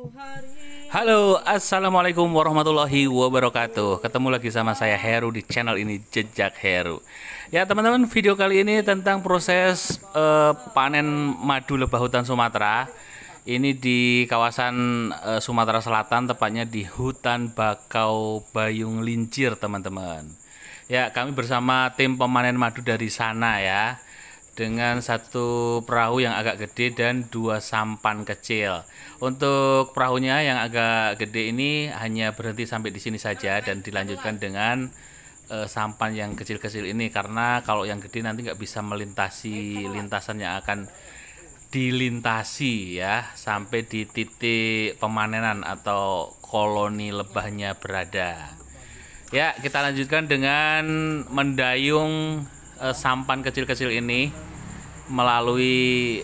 Halo, assalamualaikum warahmatullahi wabarakatuh. Ketemu lagi sama saya Heru di channel ini, Jejak Heru. Ya teman-teman, video kali ini tentang proses panen madu lebah hutan Sumatera. Ini di kawasan Sumatera Selatan, tepatnya di hutan bakau Bayung Lincir, teman-teman. Ya, kami bersama tim pemanen madu dari sana ya, dengan satu perahu yang agak gede dan dua sampan kecil. Untuk perahunya yang agak gede ini hanya berhenti sampai di sini saja dan dilanjutkan dengan sampan yang kecil-kecil ini, karena kalau yang gede nanti nggak bisa melintasi lintasan yang akan dilintasi ya sampai di titik pemanenan atau koloni lebahnya berada. Ya, kita lanjutkan dengan mendayung sampan kecil-kecil ini melalui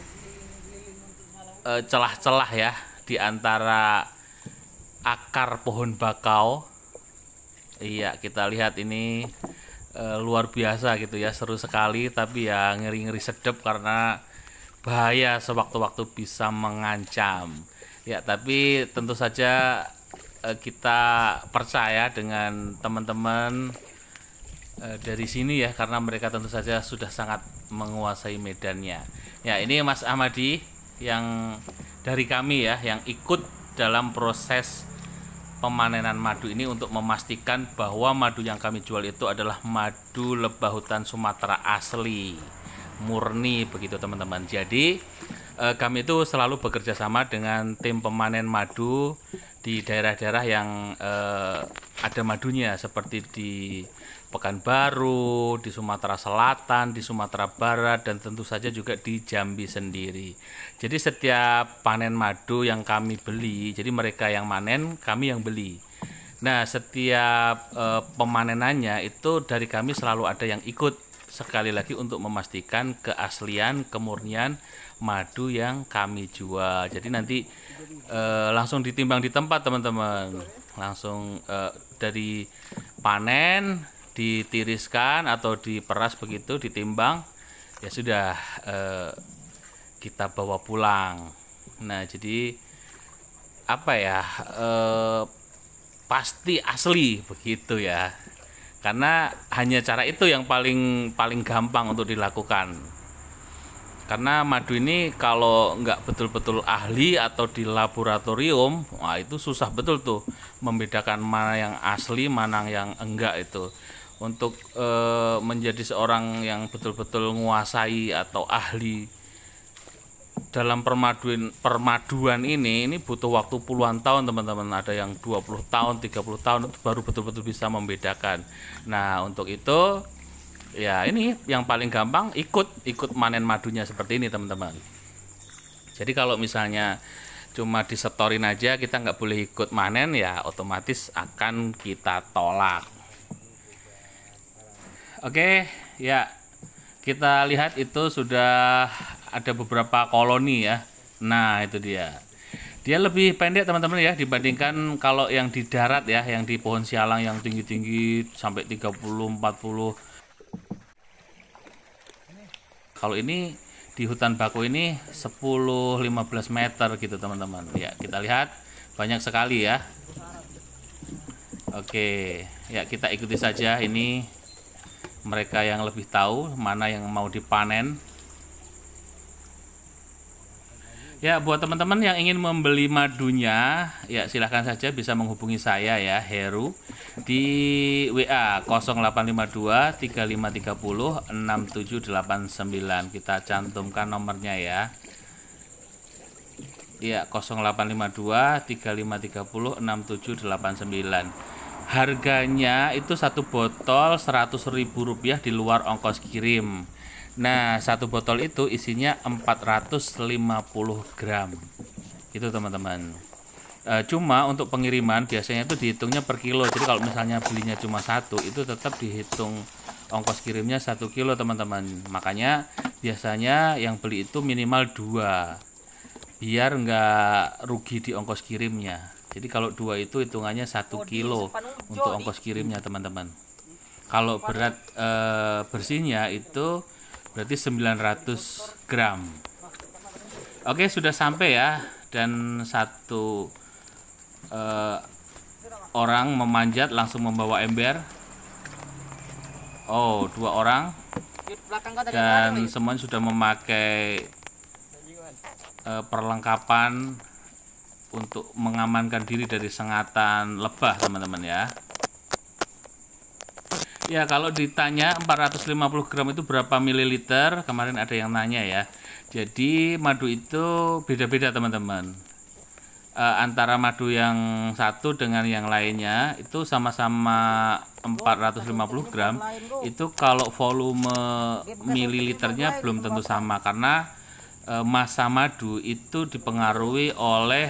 celah-celah ya di antara akar pohon bakau. Iya, kita lihat ini luar biasa gitu ya, seru sekali, tapi ya ngeri-ngeri sedep karena bahaya sewaktu-waktu bisa mengancam. Ya, tapi tentu saja kita percaya dengan teman-teman dari sini ya, karena mereka tentu saja sudah sangat menguasai medannya. Ya, ini Mas Ahmadi yang dari kami ya, yang ikut dalam proses pemanenan madu ini untuk memastikan bahwa madu yang kami jual itu adalah madu lebah hutan Sumatera asli, murni begitu teman-teman. Jadi kami itu selalu bekerja sama dengan tim pemanen madu di daerah-daerah yang ada madunya, seperti di Pekanbaru, di Sumatera Selatan, di Sumatera Barat, dan tentu saja juga di Jambi sendiri. Jadi setiap panen madu yang kami beli, jadi mereka yang manen, kami yang beli. Nah, setiap pemanenannya itu dari kami selalu ada yang ikut, sekali lagi untuk memastikan keaslian, kemurnian madu yang kami jual. Jadi nanti langsung ditimbang di tempat teman-teman, langsung dari panen ditiriskan atau diperas begitu, ditimbang, ya sudah kita bawa pulang. Nah, jadi apa ya, pasti asli begitu ya, karena hanya cara itu yang paling gampang untuk dilakukan. Karena madu ini kalau nggak betul-betul ahli atau di laboratorium, wah itu susah betul tuh membedakan mana yang asli, mana yang enggak itu. Untuk menjadi seorang yang betul-betul menguasai atau ahli dalam permaduan ini butuh waktu puluhan tahun teman-teman. Ada yang 20 tahun, 30 tahun itu baru betul-betul bisa membedakan. Nah, untuk itu ya ini yang paling gampang, ikut manen madunya seperti ini teman-teman. Jadi kalau misalnya cuma disetorin aja, kita nggak boleh ikut manen, ya otomatis akan kita tolak. Oke ya, kita lihat itu sudah ada beberapa koloni ya. Nah, itu dia lebih pendek teman-teman ya, dibandingkan kalau yang di darat ya, yang di pohon sialang yang tinggi-tinggi sampai 30-40. Kalau ini di hutan bakau ini 10-15 meter gitu teman-teman. Ya, kita lihat banyak sekali ya. Oke, ya kita ikuti saja, ini mereka yang lebih tahu mana yang mau dipanen. Ya, buat teman-teman yang ingin membeli madunya, ya silahkan saja bisa menghubungi saya ya, Heru, di WA 0852 3530 6789. Kita cantumkan nomornya ya. Ya, 0852 3530 6789. Harganya itu satu botol Rp100.000 di luar ongkos kirim. Nah, satu botol itu isinya 450 gram. Itu teman-teman. Cuma untuk pengiriman biasanya itu dihitungnya per kilo. Jadi kalau misalnya belinya cuma satu, itu tetap dihitung ongkos kirimnya 1 kilo teman-teman. Makanya biasanya yang beli itu minimal 2, biar nggak rugi di ongkos kirimnya. Jadi kalau 2 itu hitungannya 1 kilo untuk ongkos kirimnya teman-teman. Kalau berat bersihnya itu berarti 900 gram. Oke, sudah sampai ya dan satu orang memanjat langsung membawa ember. Oh, 2 orang, dan semuanya sudah memakai perlengkapan untuk mengamankan diri dari sengatan lebah, teman-teman ya. Ya, kalau ditanya 450 gram itu berapa mililiter, kemarin ada yang nanya ya. Jadi madu itu beda-beda, teman-teman. Antara madu yang satu dengan yang lainnya itu sama-sama 450 gram. Itu kalau volume mililiternya belum tentu sama, karena massa madu itu dipengaruhi oleh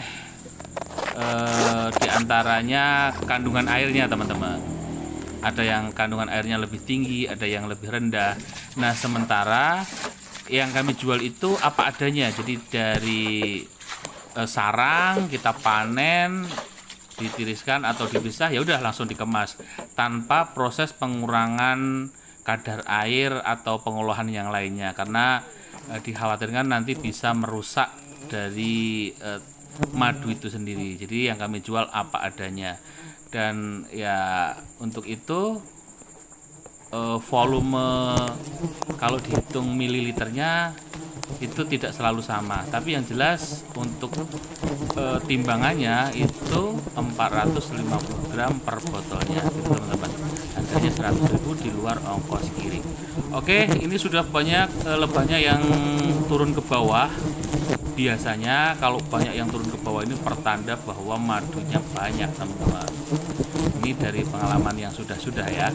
diantaranya kandungan airnya, teman-teman. Ada yang kandungan airnya lebih tinggi, ada yang lebih rendah. Nah, sementara yang kami jual itu apa adanya. Jadi dari sarang kita panen, ditiriskan atau dipisah, ya udah langsung dikemas tanpa proses pengurangan kadar air atau pengolahan yang lainnya, karena dikhawatirkan nanti bisa merusak dari madu itu sendiri. Jadi yang kami jual apa adanya, dan ya untuk itu volume kalau dihitung mililiternya itu tidak selalu sama, tapi yang jelas untuk timbangannya itu 450 gram per botolnya, gitu, teman-teman. Harganya 100.000 di luar ongkos kirim. Oke, ini sudah banyak lebahnya yang turun ke bawah. Biasanya kalau banyak yang turun ke bawah ini pertanda bahwa madunya banyak, teman-teman. Ini dari pengalaman yang sudah ya.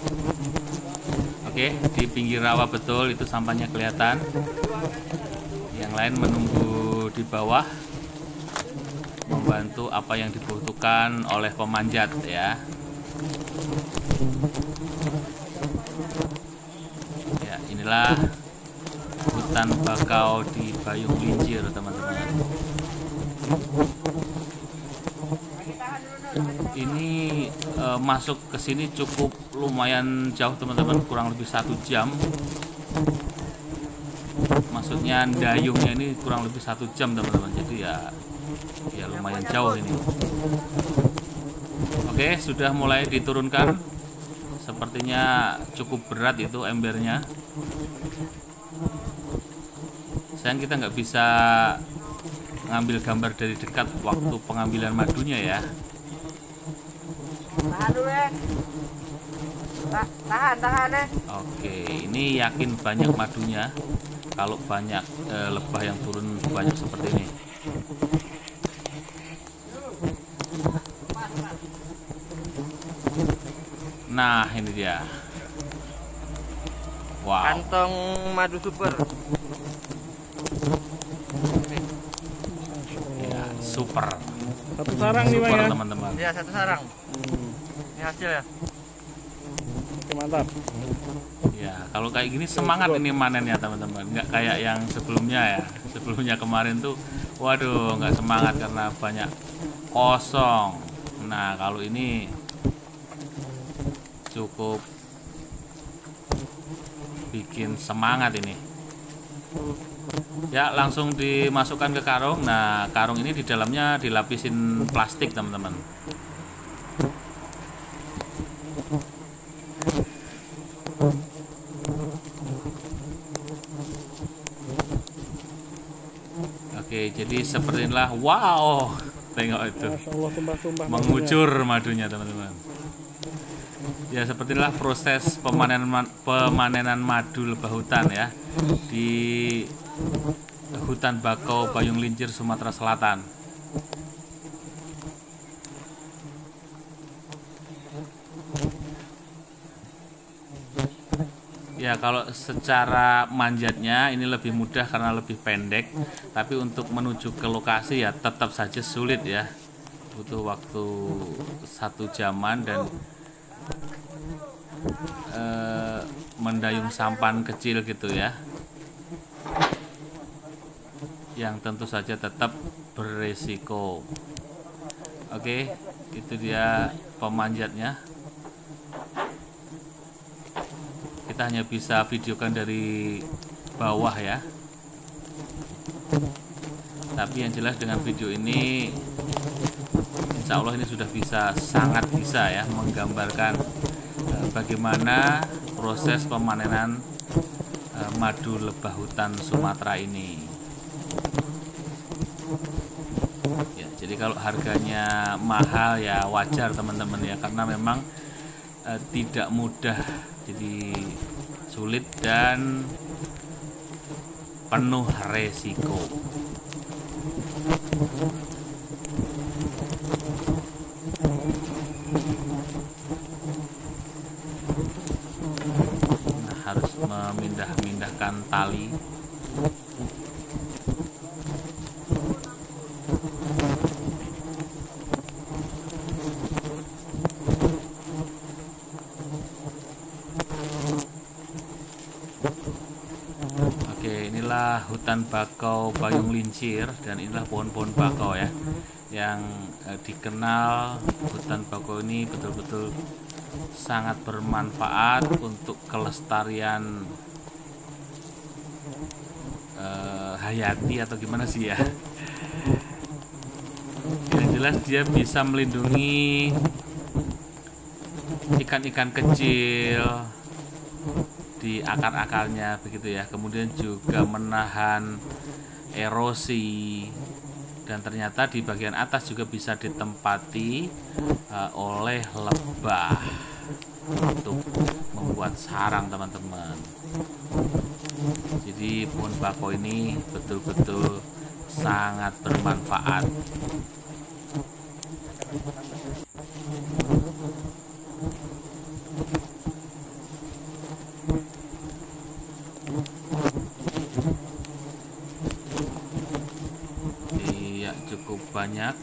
Oke, di pinggir rawa betul itu sampahnya kelihatan. Yang lain menunggu di bawah membantu apa yang dibutuhkan oleh pemanjat ya. Ya, inilah hutan bakau di Bayung Lincir, teman-teman. Ini masuk ke sini cukup lumayan jauh, teman-teman, kurang lebih 1 jam. Maksudnya dayungnya ini kurang lebih 1 jam, teman-teman. Jadi ya lumayan jauh ini. Oke, sudah mulai diturunkan. Sepertinya cukup berat itu embernya. Sayang kita nggak bisa ngambil gambar dari dekat waktu pengambilan madunya ya. Tahan deh. Oke, ini yakin banyak madunya. Kalau banyak lebah yang turun banyak seperti ini. Nah, ini dia. Wow. Kantong madu super. Ya, super. Satu sarang nih, Super, Bang, ya? teman-teman. Ya, 1 sarang. Ini hasil ya. Oke, mantap. Ya, kalau kayak gini semangat ini manennya, teman-teman. Nggak kayak yang sebelumnya ya. Sebelumnya kemarin tuh, waduh, nggak semangat karena banyak kosong. Nah, kalau ini cukup bikin semangat ini. Ya, langsung dimasukkan ke karung. Nah, karung ini di dalamnya dilapisin plastik, teman-teman. Oke, jadi seperti inilah. Wow, tengok itu. Masya Allah, tumbah-tumbah. Mengucur madunya, teman-teman. Ya, seperti inilah proses pemanenan madu lebah hutan ya di hutan bakau Bayung Lincir, Sumatera Selatan. Ya, kalau secara manjatnya ini lebih mudah karena lebih pendek, tapi untuk menuju ke lokasi ya tetap saja sulit ya. Butuh waktu 1 jaman dan mendayung sampan kecil gitu ya, yang tentu saja tetap beresiko. Oke, itu dia pemanjatnya. Kita hanya bisa videokan dari bawah ya. Tapi yang jelas dengan video ini insya Allah ini sudah sangat bisa ya menggambarkan bagaimana proses pemanenan madu lebah hutan Sumatera ini. Ya, jadi kalau harganya mahal ya wajar teman-teman ya, karena memang tidak mudah, jadi sulit dan penuh resiko. Nah, harus memindahkan tali. Oke, inilah hutan bakau Bayung Lincir, dan inilah pohon-pohon bakau ya, yang dikenal hutan bakau ini betul-betul sangat bermanfaat untuk kelestarian hayati atau gimana sih ya. Yang jelas dia bisa melindungi ikan-ikan kecil di akar-akarnya begitu ya, kemudian juga menahan erosi, dan ternyata di bagian atas juga bisa ditempati oleh lebah untuk membuat sarang teman-teman. Jadi pohon bakau ini betul-betul sangat bermanfaat. Iya, cukup banyak.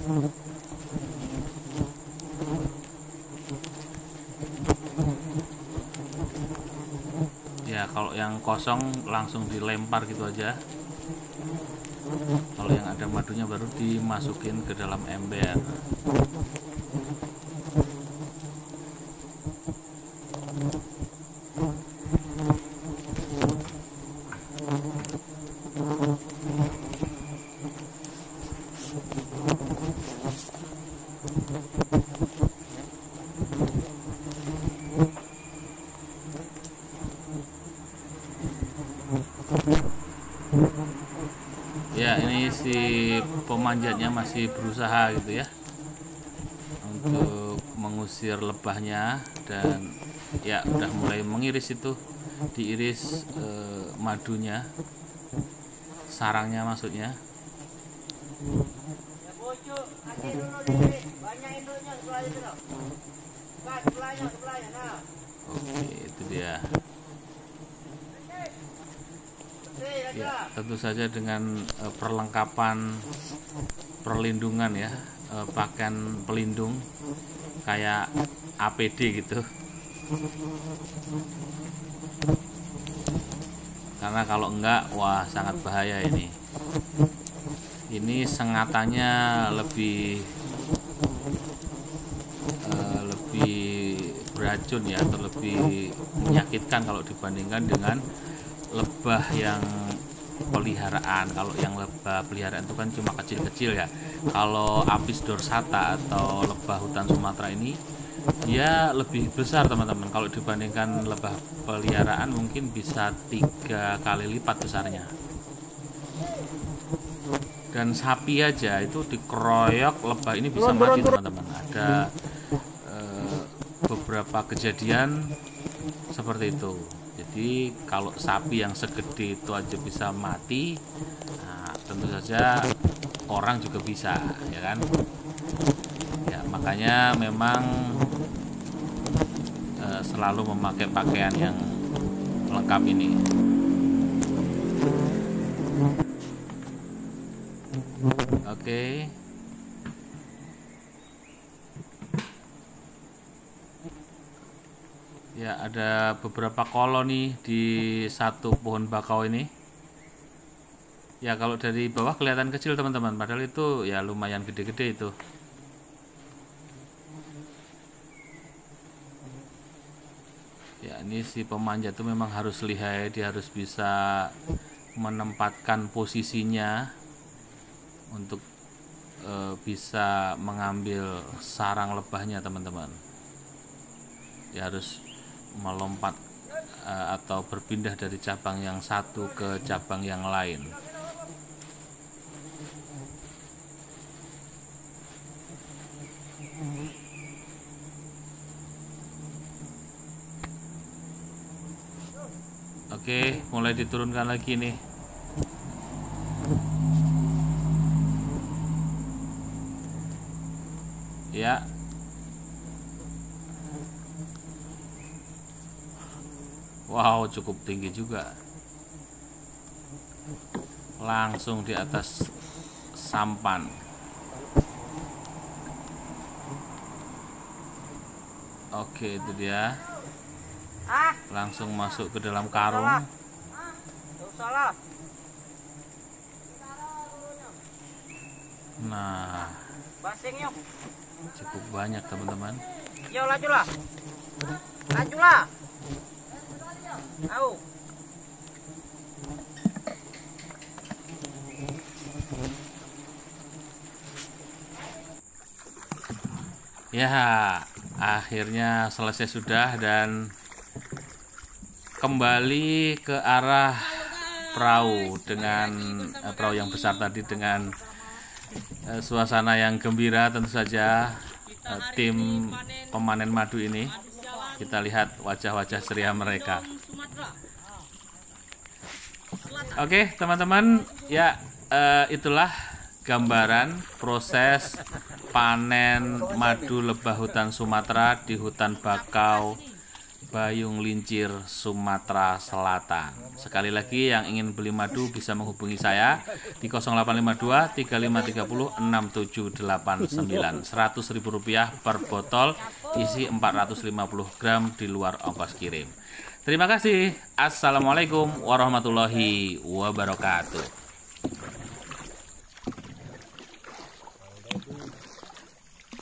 Ya, kalau yang kosong langsung dilempar gitu aja. Kalau yang ada madunya baru dimasukin ke dalam ember. Ya, ini si pemanjatnya masih berusaha gitu ya untuk mengusir lebahnya, dan ya udah mulai mengiris itu, diiris madunya, sarangnya maksudnya. Oke, itu dia. Ya, tentu saja dengan perlengkapan perlindungan ya, pakaian pelindung kayak APD gitu. Karena kalau enggak, wah sangat bahaya ini. Ini sengatannya lebih beracun ya, atau lebih menyakitkan kalau dibandingkan dengan lebah yang peliharaan. Kalau yang lebah peliharaan itu kan cuma kecil-kecil ya. Kalau Apis dorsata atau lebah hutan Sumatera ini dia lebih besar teman-teman. Kalau dibandingkan lebah peliharaan mungkin bisa 3 kali lipat besarnya. Dan sapi aja itu dikeroyok lebah ini bisa mati teman-teman. Ada beberapa kejadian seperti itu. Jadi kalau sapi yang segede itu aja bisa mati, nah, tentu saja orang juga bisa, ya kan? Ya, makanya memang selalu memakai pakaian yang lengkap ini. Oke. Ya, ada beberapa koloni di satu pohon bakau ini. Ya, kalau dari bawah kelihatan kecil teman-teman, padahal itu ya lumayan gede-gede itu. Ya, ini si pemanjat itu memang harus lihai, dia harus bisa menempatkan posisinya untuk bisa mengambil sarang lebahnya, teman-teman. Dia harus melompat atau berpindah dari cabang yang satu ke cabang yang lain. Oke, mulai diturunkan lagi nih. Ya. Wow, cukup tinggi juga. Langsung di atas sampan. Oke, itu dia. Langsung masuk ke dalam karung. Salah. Nah, Basing yuk. cukup banyak, teman-teman. Yo, lajulah. Lajulah. Au. Ya, akhirnya selesai sudah dan kembali ke arah perahu dengan perahu yang besar tadi dengan suasana yang gembira. Tentu saja tim pemanen madu ini, kita lihat wajah-wajah ceria mereka. Oke, teman-teman, ya itulah gambaran proses panen madu lebah hutan Sumatera di hutan bakau Bayung Lincir, Sumatera Selatan. Sekali lagi, yang ingin beli madu bisa menghubungi saya di 0852 3530 6789. Rp100.000 per botol, isi 450 gram di luar ongkos kirim. Terima kasih. Assalamualaikum warahmatullahi wabarakatuh.